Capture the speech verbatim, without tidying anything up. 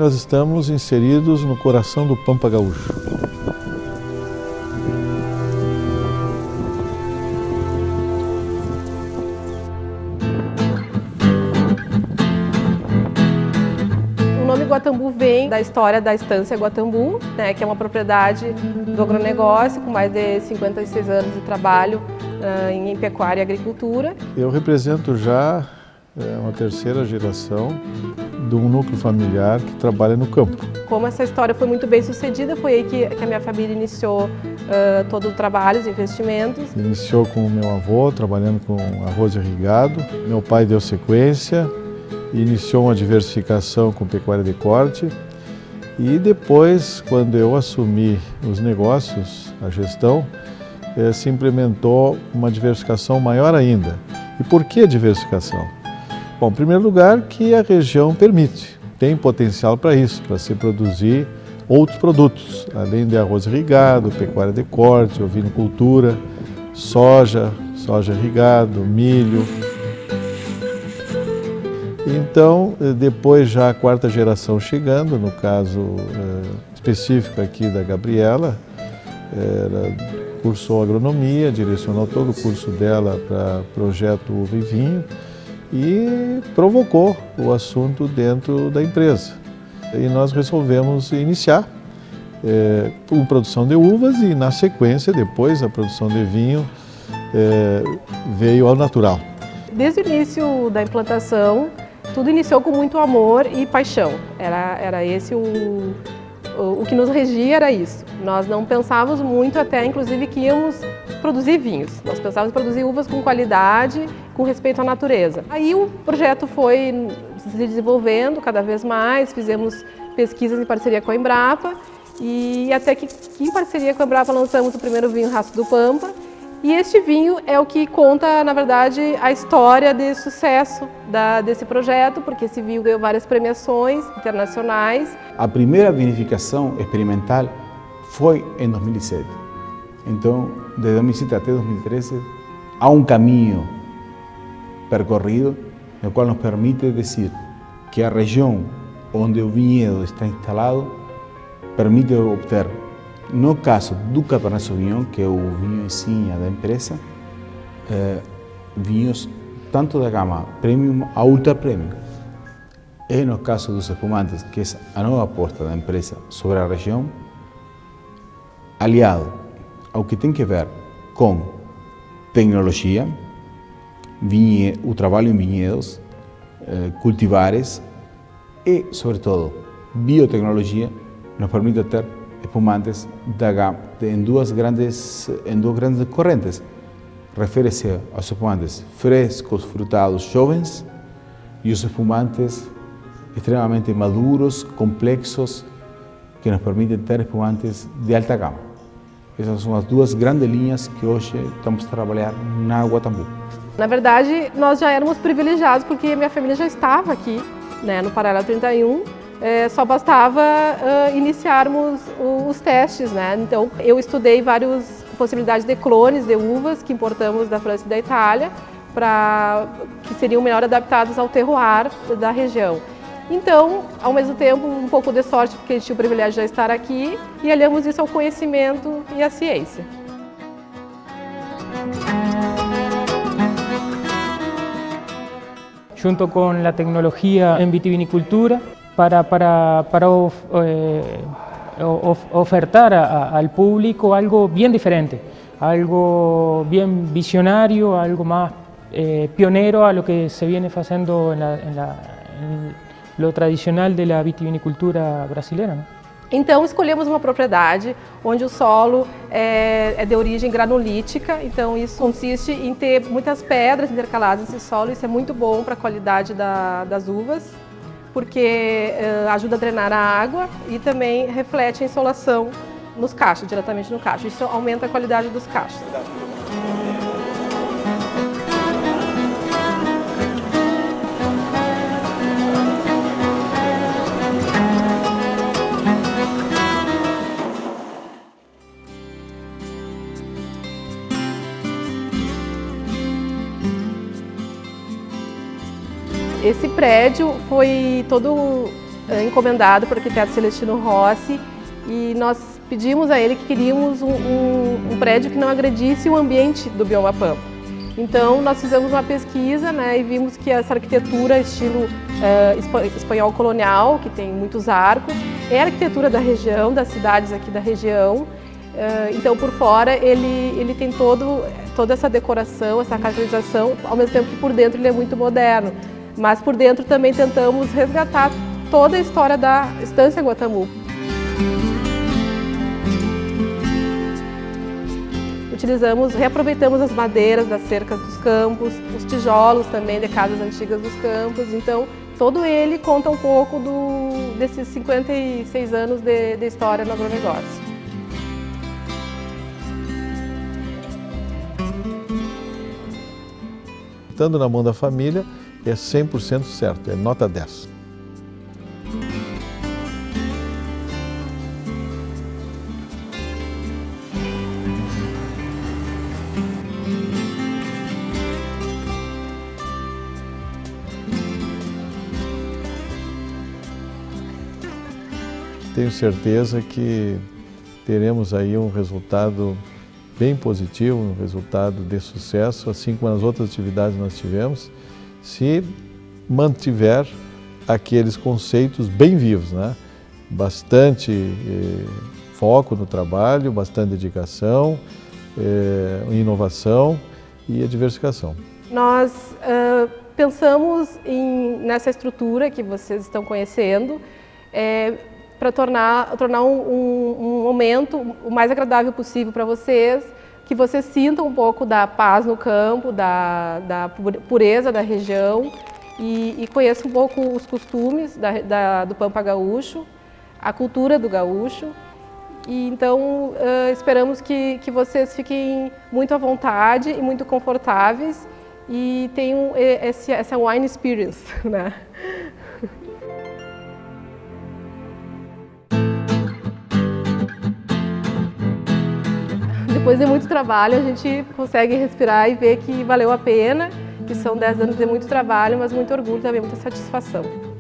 nós estamos inseridos no coração do Pampa Gaúcho. O nome Guatambu vem da história da Estância Guatambu, né, que é uma propriedade do agronegócio com mais de cinquenta e seis anos de trabalho uh, em pecuária e agricultura. Eu represento já é, uma terceira geração de um núcleo familiar que trabalha no campo. Como essa história foi muito bem sucedida, foi aí que, que a minha família iniciou uh, todo o trabalho, os investimentos. Iniciou com o meu avô, trabalhando com arroz irrigado. Meu pai deu sequência, iniciou uma diversificação com pecuária de corte. E depois, quando eu assumi os negócios, a gestão, eh, se implementou uma diversificação maior ainda. E por que a diversificação? Bom, em primeiro lugar, que a região permite, tem potencial para isso, para se produzir outros produtos, além de arroz irrigado, pecuária de corte, ovinocultura, soja, soja irrigado, milho. Então, depois já a quarta geração chegando, no caso eh, específico aqui da Gabriela, ela cursou agronomia, direcionou todo o curso dela para projeto uva e vinho e provocou o assunto dentro da empresa. E nós resolvemos iniciar eh, com produção de uvas e, na sequência, depois a produção de vinho eh, veio ao natural. Desde o início da implantação, tudo iniciou com muito amor e paixão. Era, era esse o, o, o que nos regia, era isso. Nós não pensávamos muito até, inclusive, que íamos produzir vinhos. Nós pensávamos em produzir uvas com qualidade, com respeito à natureza. Aí o projeto foi se desenvolvendo cada vez mais, fizemos pesquisas em parceria com a Embrapa e até que, que em parceria com a Embrapa lançamos o primeiro vinho Raça do Pampa. E este vinho é o que conta, na verdade, a história de sucesso da, desse projeto, porque esse vinho ganhou várias premiações internacionais. A primeira vinificação experimental foi em dois mil e sete. Então, de dois mil e sete até dois mil e treze, há um caminho percorrido, no qual nos permite dizer que a região onde o vinhedo está instalado permite obter, no caso do Cabernet Sauvignon, que é o vinho insignia da empresa, eh, vinhos tanto da gama premium a ultra premium. E no caso dos espumantes, que é a nova aposta da empresa sobre a região, aliado ao que tem que ver com tecnologia, vinhe, o trabalho em vinhedos, eh, cultivares e, sobretudo, biotecnologia, nos permite ter espumantes da gama em duas grandes, em duas grandes correntes. Refere-se aos espumantes frescos, frutados, jovens e os espumantes extremamente maduros, complexos, que nos permitem ter espumantes de alta gama. Essas são as duas grandes linhas que hoje estamos a trabalhar na Guatambu. Na verdade, nós já éramos privilegiados porque minha família já estava aqui, né, no Paralelo trinta e um. É, só bastava uh, iniciarmos os testes, né? Então, eu estudei várias possibilidades de clones de uvas que importamos da França e da Itália, para que seriam melhor adaptados ao terroir da região. Então, ao mesmo tempo, um pouco de sorte, porque a gente tinha o privilégio de já estar aqui, e aliamos isso ao conhecimento e à ciência. Junto com a tecnologia em vitivinicultura, para, para, para of, eh, of, ofertar a, a, al público algo bien diferente, algo bien visionario, algo más eh, pionero a lo que se viene haciendo en, la, en, la, en lo tradicional de la vitivinicultura brasileira, ¿no? Então escolhemos uma propriedade onde o solo é, é de origem granulítica, então isso consiste em ter muitas pedras intercaladas nesse solo, isso é muito bom para a qualidade da, das uvas, porque uh, ajuda a drenar a água e também reflete a insolação nos cachos, diretamente no cacho. Isso aumenta a qualidade dos cachos. Esse prédio foi todo encomendado pelo arquiteto Celestino Rossi, e nós pedimos a ele que queríamos um, um, um prédio que não agredisse o ambiente do bioma Pampa. Então nós fizemos uma pesquisa, né, e vimos que essa arquitetura estilo uh, espanhol colonial, que tem muitos arcos, é a arquitetura da região, das cidades aqui da região. Uh, então por fora ele, ele tem todo, toda essa decoração, essa caracterização, ao mesmo tempo que por dentro ele é muito moderno. Mas por dentro também tentamos resgatar toda a história da Estância Guatambu. Utilizamos, reaproveitamos as madeiras das cercas dos campos, os tijolos também de casas antigas dos campos. Então, todo ele conta um pouco do, desses cinquenta e seis anos de, de história no agronegócio. Estando na mão da família, é cem por cento certo, é nota dez. Tenho certeza que teremos aí um resultado bem positivo, um resultado de sucesso, assim como nas outras atividades nós tivemos, se mantiver aqueles conceitos bem vivos, né? Bastante eh, foco no trabalho, bastante dedicação, eh, inovação e a diversificação. Nós uh, pensamos em, nessa estrutura que vocês estão conhecendo, é, para tornar, tornar um, um, um momento o mais agradável possível para vocês, que vocês sintam um pouco da paz no campo, da, da pureza da região e, e conheçam um pouco os costumes da, da, do Pampa Gaúcho, a cultura do gaúcho. E então uh, esperamos que, que vocês fiquem muito à vontade e muito confortáveis e tenham esse, essa wine experience, né? Depois de muito trabalho, a gente consegue respirar e ver que valeu a pena, que são dez anos de muito trabalho, mas muito orgulho também, muita satisfação.